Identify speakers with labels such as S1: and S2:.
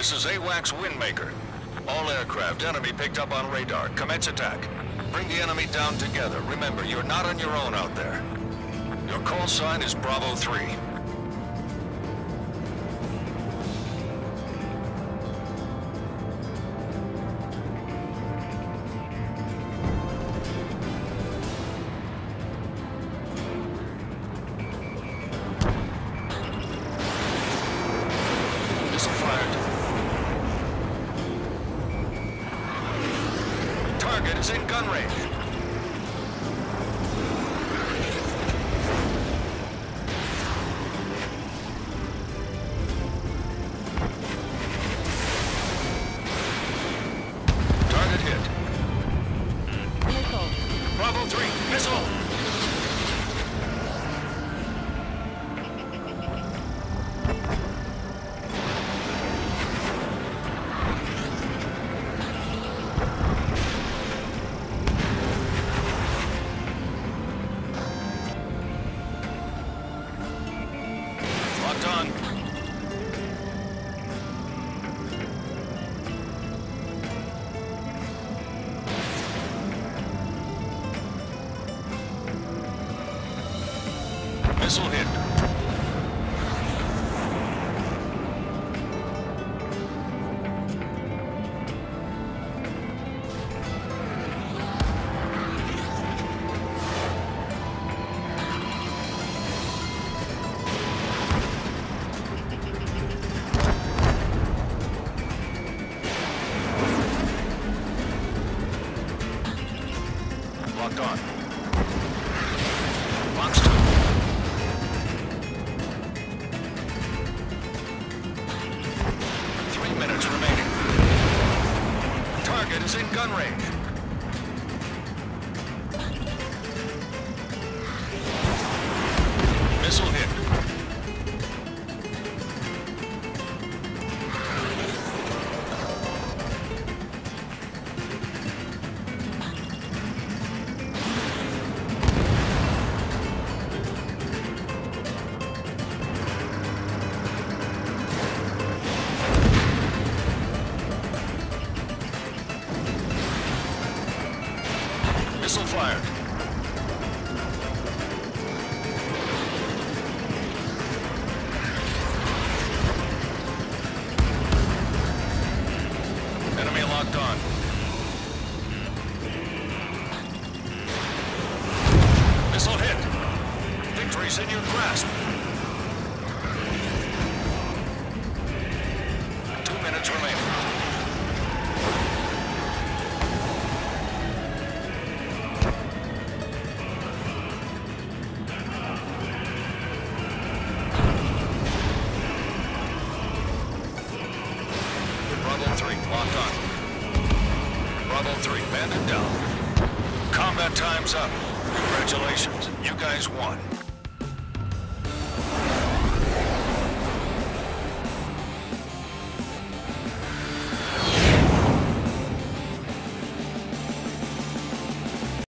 S1: This is AWACS Windmaker. All aircraft, enemy picked up on radar. Commence attack. Bring the enemy down together. Remember, you're not on your own out there. Your call sign is Bravo 3. Missile fired. Target is in gun range. Target hit.
S2: Missile.
S1: Bravo 3, missile! Locked on. Missile hit. Locked on. Box 2. Minutes remaining. Target is in gun range. Missile hit. Missile fired. Enemy locked on. Missile hit. Victory's in your grasp. 2 minutes remaining. Bravo 3, locked on. Bravo 3, banded down. Combat time's up. Congratulations, you guys won.